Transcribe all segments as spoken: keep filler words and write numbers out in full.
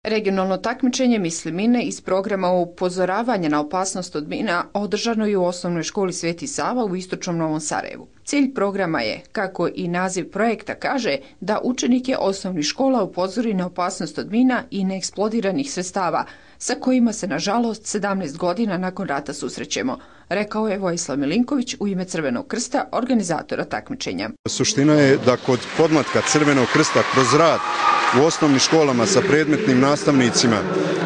Regionalno takmičenje Misli mine iz programa upozoravanja na opasnost od mina održano je u osnovnoj školi Sveti Sava u istočnom Novom Sarajevu. Cilj programa je, kako i naziv projekta kaže, da učenike osnovnih škola upozori na opasnost od mina i neeksplodiranih sredstava, sa kojima se, nažalost, sedamnaest godina nakon rata susrećemo, rekao je Vojislav Milinković u ime Crvenog krsta, organizatora takmičenja. Suština je da kod podmlatka Crvenog krsta kroz rad u osnovnim školama sa predmetnim nastavnicima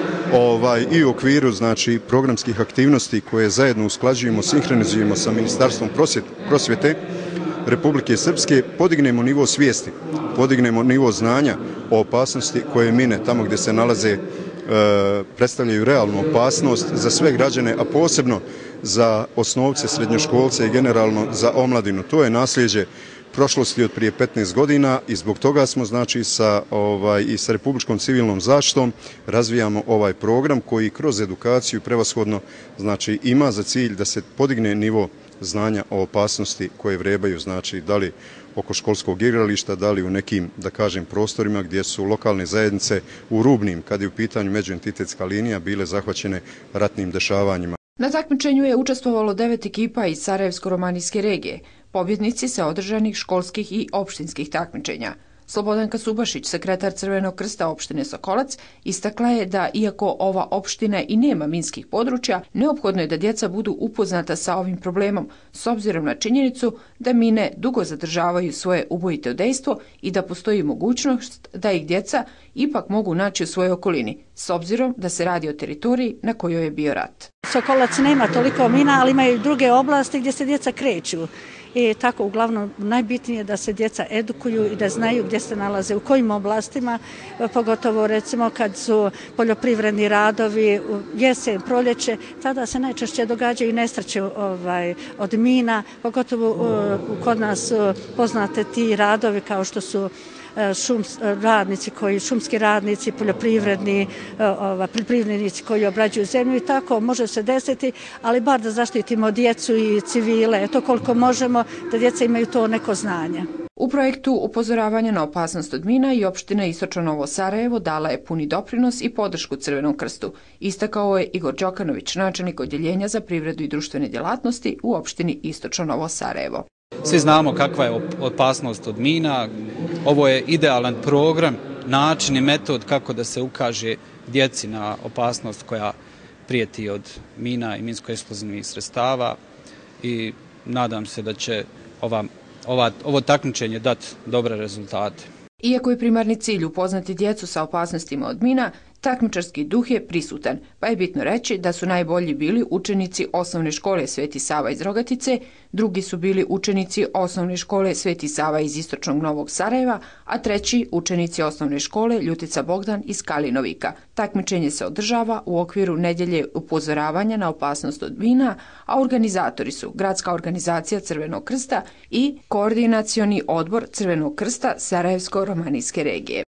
ovaj, i u okviru znači, programskih aktivnosti koje zajedno usklađujemo, sinhronizujemo sa Ministarstvom prosvjete Republike Srpske, podignemo nivo svijesti, podignemo nivo znanja o opasnosti koje mine tamo gdje se nalaze e, predstavljaju realnu opasnost za sve građane, a posebno za osnovce, srednjoškolce i generalno za omladinu. To je nasljeđe prošlosti od prije petnaest godina i zbog toga smo znači sa ovaj i sa Republičkom civilnom zaštitom razvijamo ovaj program koji kroz edukaciju prevashodno znači ima za cilj da se podigne nivo znanja o opasnosti koje vrebaju znači da li oko školskog igrališta, da li u nekim da kažem prostorima gdje su lokalne zajednice u rubnim kad je u pitanju međuentitetska linija bile zahvaćene ratnim dešavanjima. Na takmičenju je učestvovalo devet ekipa iz Sarajevsko-romanijske regije, pobjednici sa održanih školskih i opštinskih takmičenja. Slobodanka Subašić, sekretar Crvenog krsta opštine Sokolac, istakla je da, iako ova opština i nema minskih područja, neophodno je da djeca budu upoznata sa ovim problemom, s obzirom na činjenicu da mine dugo zadržavaju svoje ubojito dejstvo i da postoji mogućnost da ih djeca ipak mogu naći u svojoj okolini, s obzirom da se radi o teritoriji na kojoj je bio rat. Sokolac nema toliko mina, ali imaju druge oblasti gdje se djeca kreću. I tako uglavnom najbitnije je da se djeca edukuju i da znaju gdje se nalaze, u kojim oblastima, pogotovo recimo kad su poljoprivredni radovi, jesen, proljeće, tada se najčešće događaju nesreće ovaj, od mina, pogotovo uh, kod nas uh, poznate ti radovi kao što su šums, radnici koji, šumski radnici, poljoprivredni, ova, poljoprivrednici koji obrađuju zemlju i tako može se desiti, ali bar da zaštitimo djecu i civile, to koliko možemo da djeca imaju to neko znanje. U projektu upozoravanja na opasnost od mina i opština Istočno Novo Sarajevo dala je puni doprinos i podršku Crvenom krstu, istakao je Igor Đokanović, načelnik odjeljenja za privredu i društvene djelatnosti u opštini Istočno Novo Sarajevo. Svi znamo kakva je opasnost od mina. Ovo je idealan program, način i metod kako da se ukaže djeci na opasnost koja prijeti od mina i minsko-eksplozivnih sredstava i nadam se da će ova, ova, ovo takmičenje dati dobre rezultate. Iako je primarni cilj upoznati djecu sa opasnostima od mina, takmičarski duh je prisutan, pa je bitno reći da su najbolji bili učenici osnovne škole Sveti Sava iz Rogatice, drugi su bili učenici osnovne škole Sveti Sava iz Istočnog Novog Sarajeva, a treći učenici osnovne škole Ljutica Bogdan iz Kalinovika. Takmičenje se održava u okviru nedjelje upozoravanja na opasnost od mina, a organizatori su Gradska organizacija Crvenog krsta i Koordinacioni odbor Crvenog krsta Sarajevsko-romanijske regije.